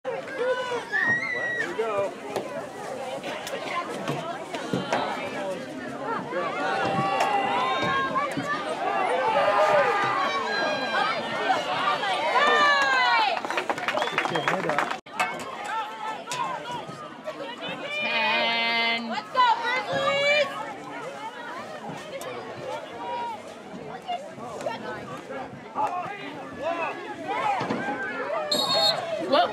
Here we go. Get your head up. 10. Let's go, Grizzlies! Whoa!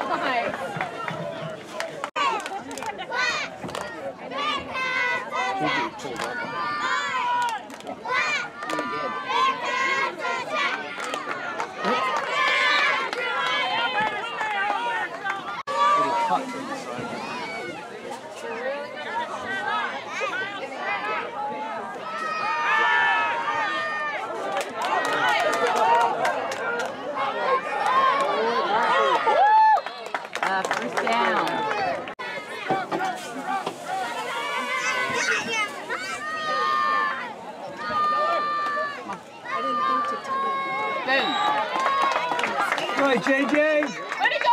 First down. Boom. All right, JJ. Way to go!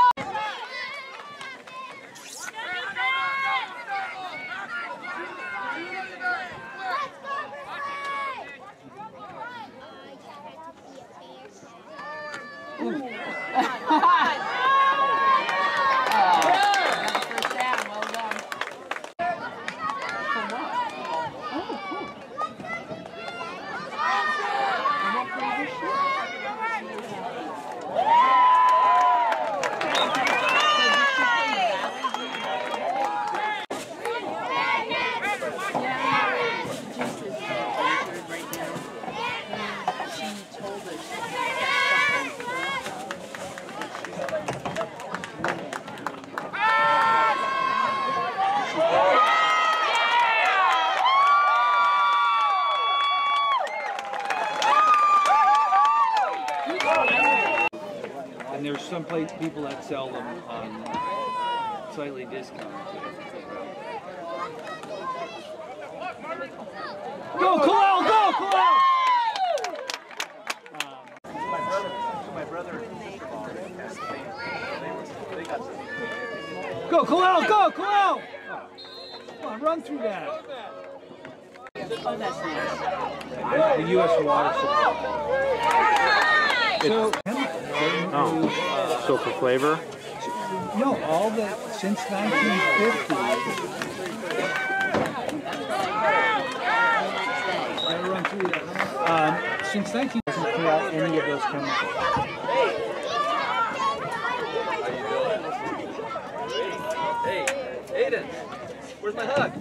And there's some people that sell them on slightly discounted. Go, Kalal! Go, Kalal! My brother and sister-in-law has they got some. Go, Kalal! Go, Kalal! Come on, run through that. Oh, that's nice. The U.S. water supply. So for flavor? No, all that since 1950. I'll run through that. Since 1950, doesn't clear out any of those chemicals. Hey, Aiden, where's my hug?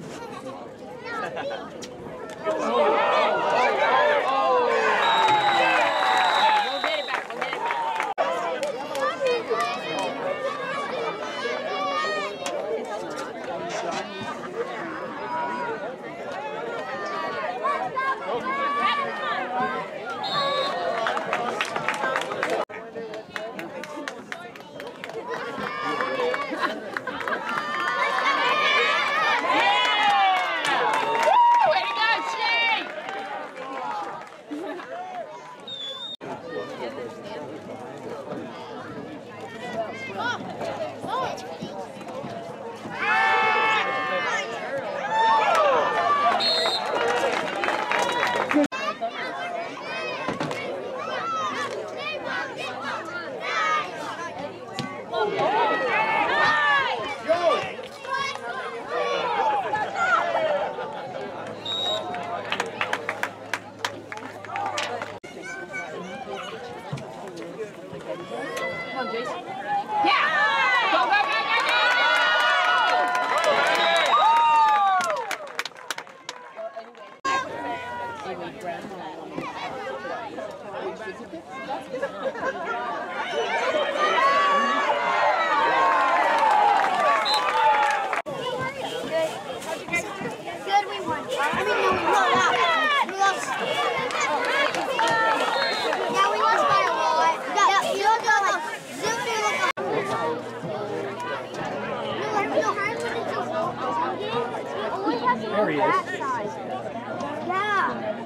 There he is. Yeah.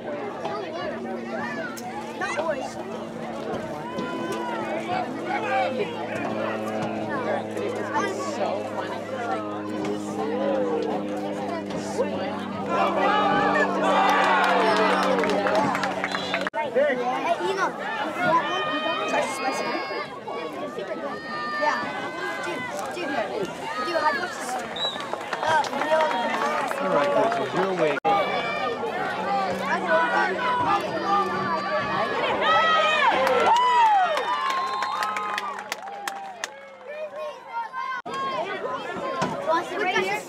Not always. so funny because like smiling. Hey, you know, try to spice it up. Yeah. Dude, how do you watch this video of the podcast? All right, this is your way. Want to right here?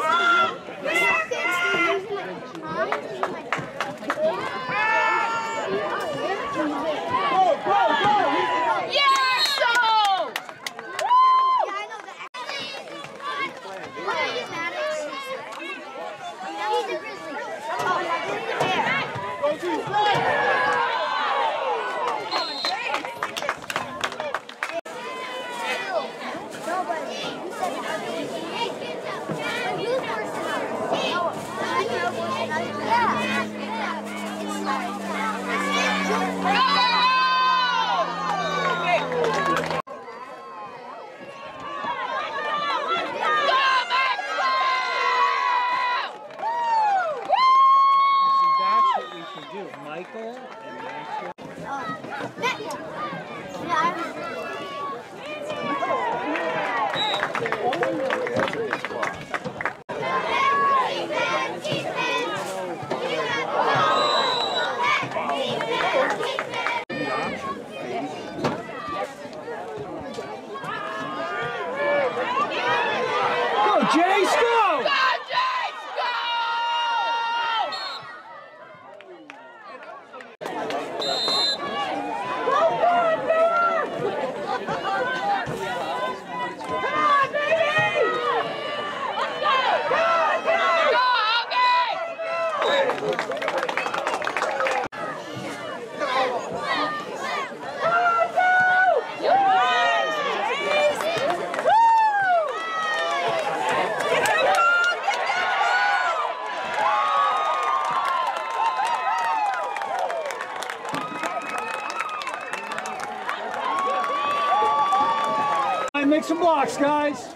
Michael and Maxwell. Go, Jace, go! Make some blocks, guys.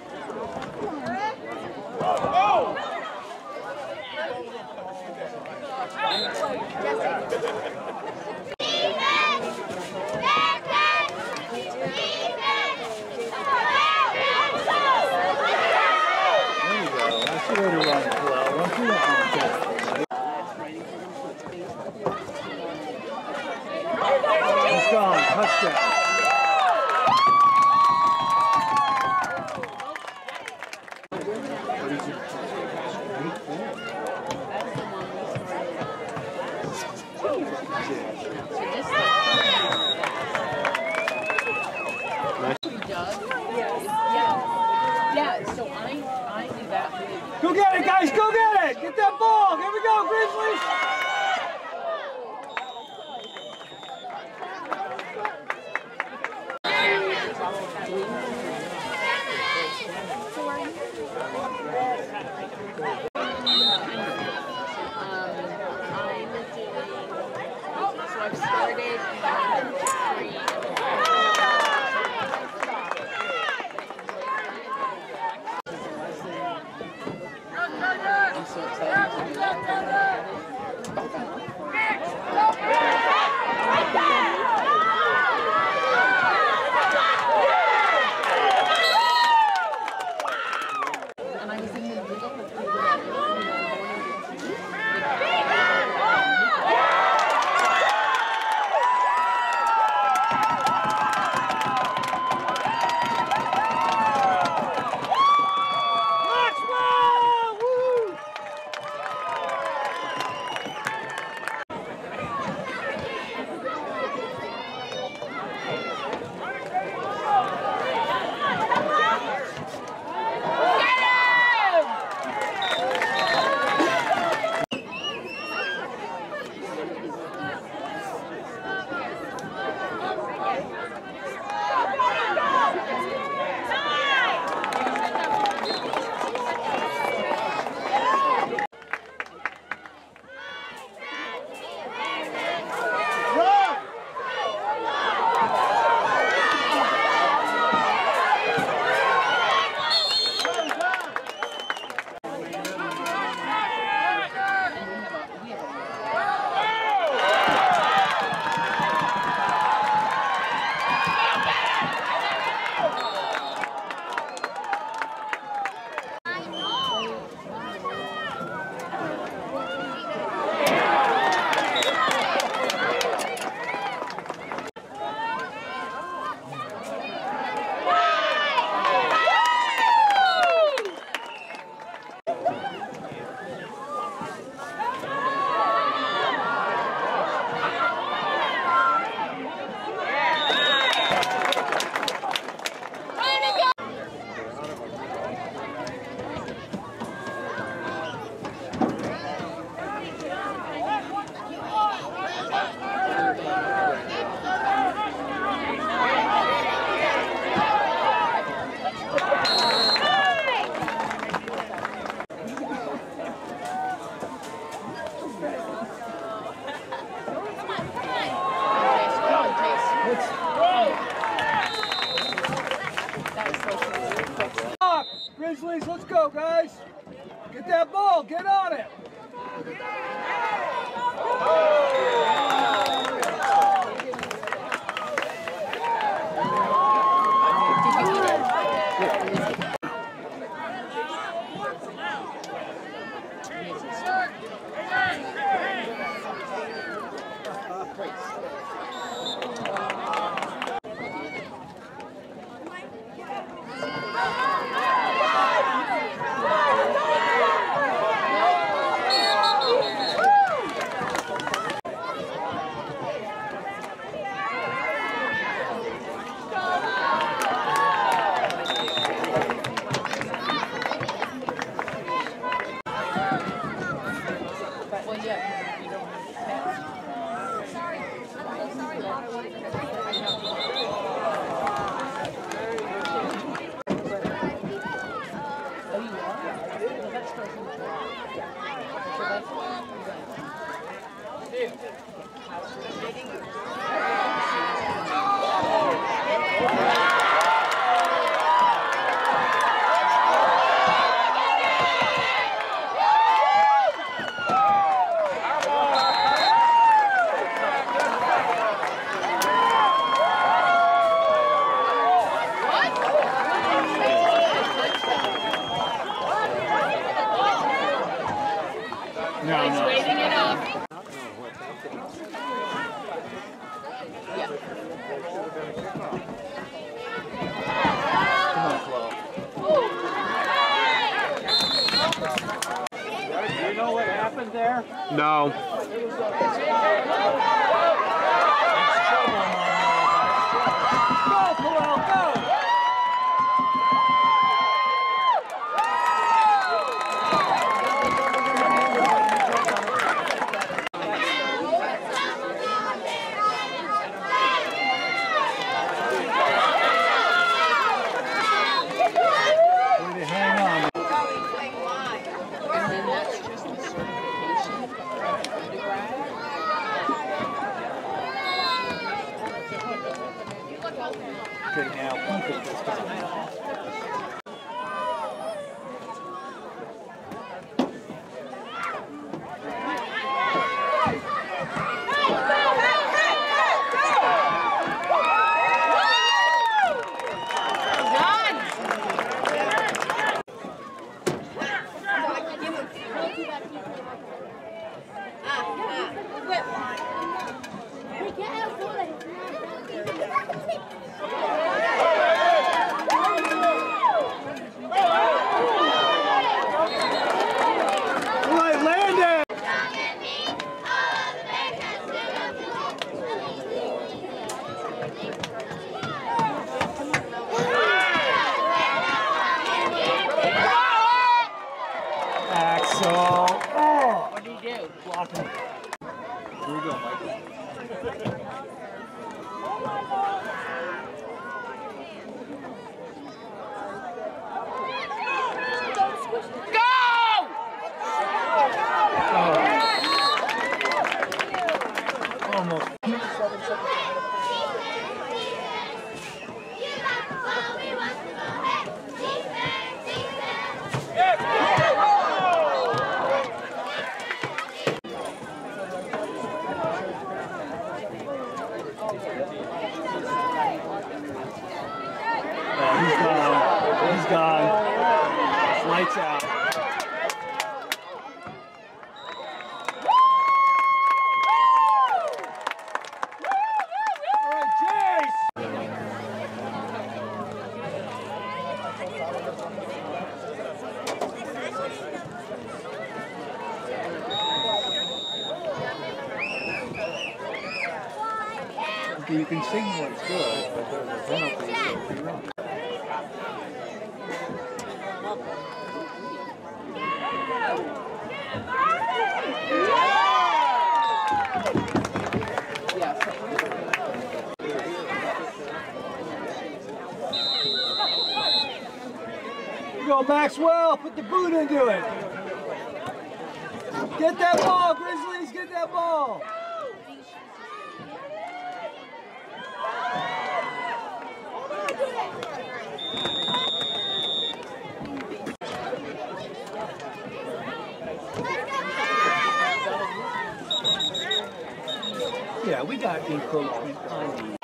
He's gone. Touchdown. Go get it, guys! Go get it! Get that ball! Here we go, Grizzlies! So I've started I'm so excited. And I was in the middle of Get that ball, get on it. No. He's gone. Lights out. Okay, you can signal it's good, but there's a penalty if you're wrong. Go Maxwell, put the boot into it. Get that ball, Grizzlies, get that ball. Yeah, we got encroachment on the.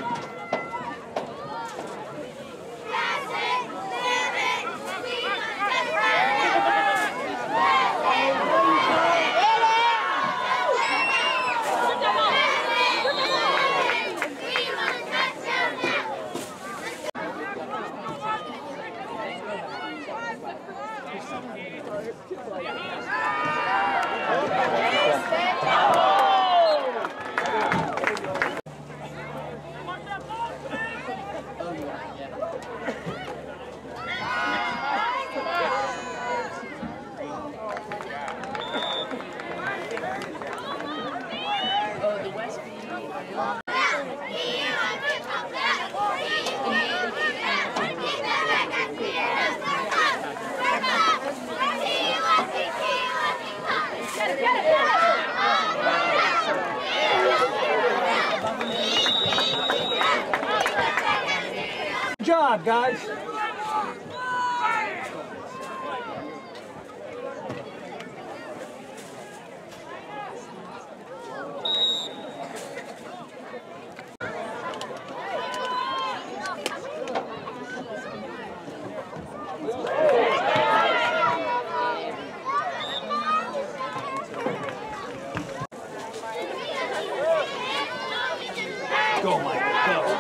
Good job, guys. Go, Michael, go.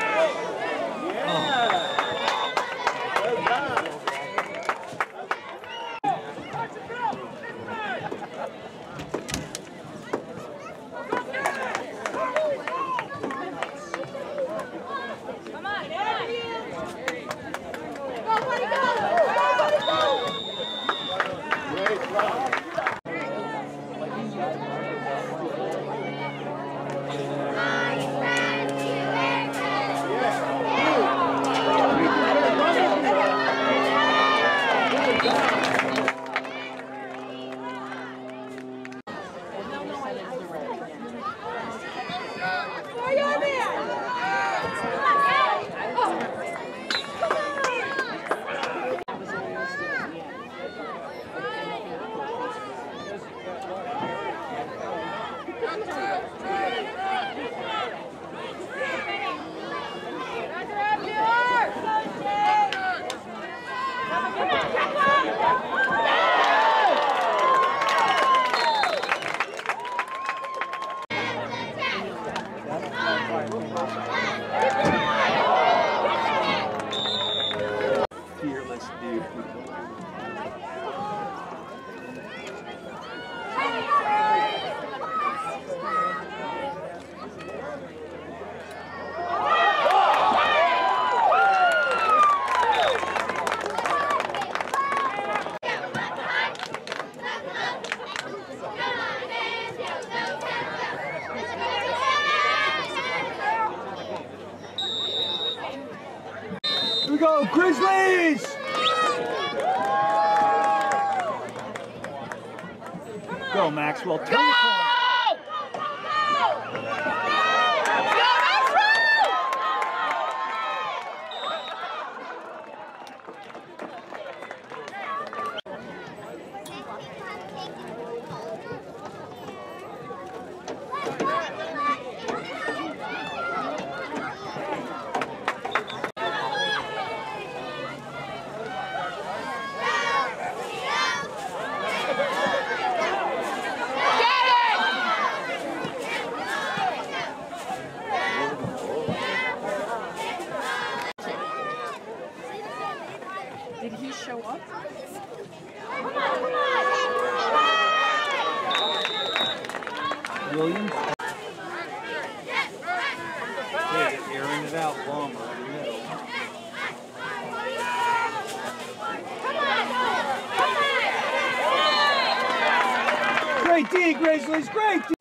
Fearless dude. Here we go, Grizzlies! Go, Maxwell. Turn the corner. Did he show up? Williams. Hey, airing it out longer in the middle. Great D, Grizzlies, great D.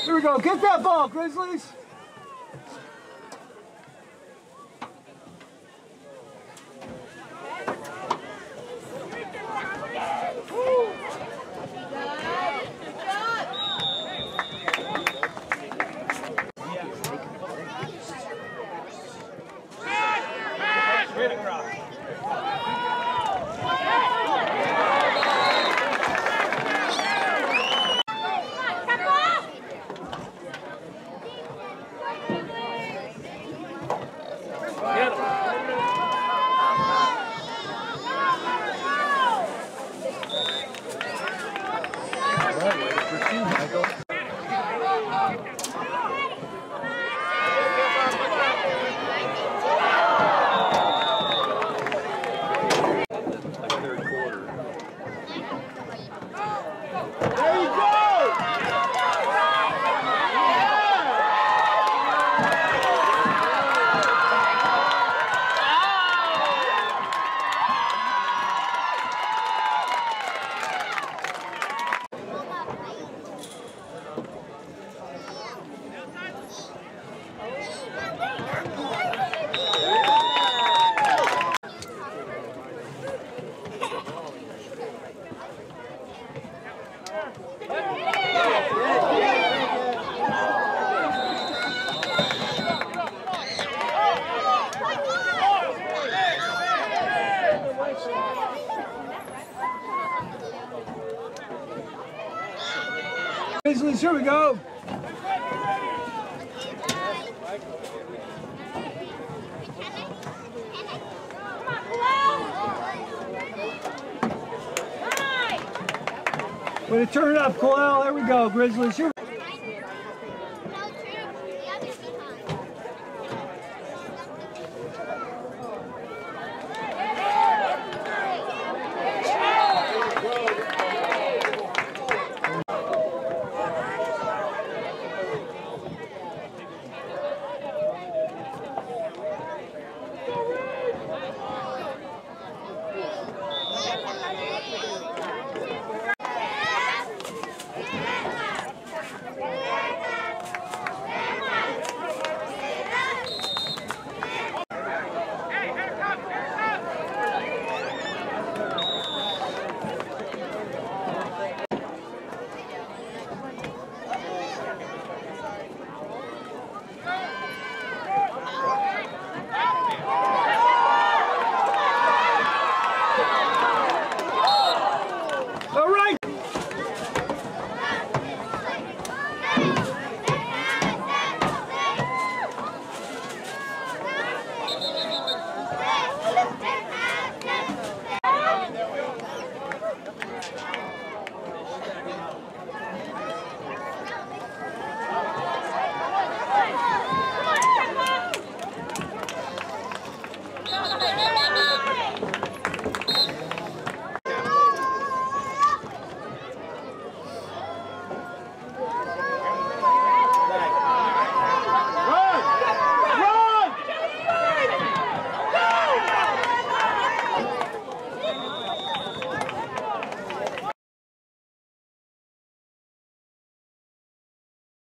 Here we go. Get that ball, Grizzlies. Grizzlies, here we go. Way to turn it up, Coyle. There we go, Grizzlies. Here